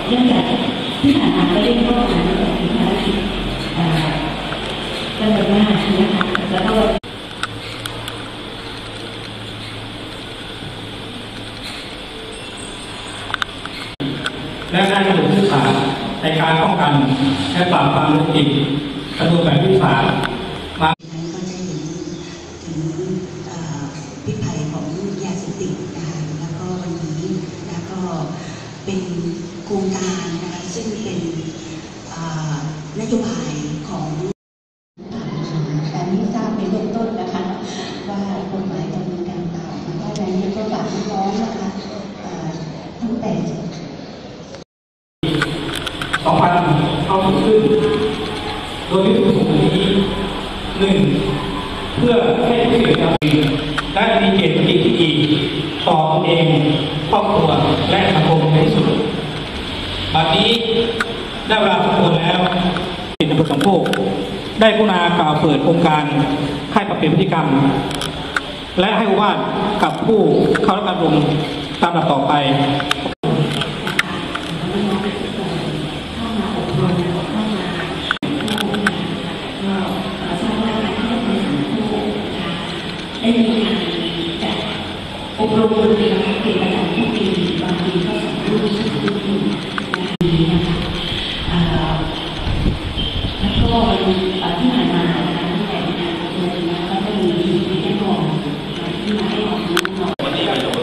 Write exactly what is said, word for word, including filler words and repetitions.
เนื่องจากที่ผ่านมาก็ได้เข้ามาในภารกิจจำนวนมากนะคะแล้วก็และได้ระบุพื้นฐานในการป้องกันและปราบปรามยาเสพติดกระทรวงแบบที่สามมาก็ได้เห็นถึงพิษภัยของยาเสพติดนะคะแล้วก็วันนี้แล้วก็เป็นโครงการนะคะซึ่งเป็นนโยบายของการนี้ทราบในเบื้องต้นนะคะว่ากฎหมายดำเนินการตามว่าในนี้ก็ฝากน้องนะคะตั้งแต่สองพันเข้าถึงขึ้นโดยวัตถุประสงค์นี้หนึ่งเพื่อให้ผู้อื่นรับรู้และมีเกียรติที่ดีต่อตัวเองครอบครัวและสังคมในที่สุดบัดนี้ได้เวลาสมควรแล้วเป็นผู้สังโภคได้กรุณากล่าวเปิดโครงการค่ายปรับเปลี่ยนพฤติกรรมและให้อุบาทกับผู้เข้ารับการอบรมตามลำดับต่อไปได้มีการจัดอบรมเป็นเป็นประจำทุกปีบางปีก็สองรุ่นสามรุ่นนะคะนี้นะคะแล้วก็ที่ผ่านมานะคะตั้งแต่งานอบรมแล้วก็จะมีทีมที่ได้บอกที่มาให้ความรู้วันนี้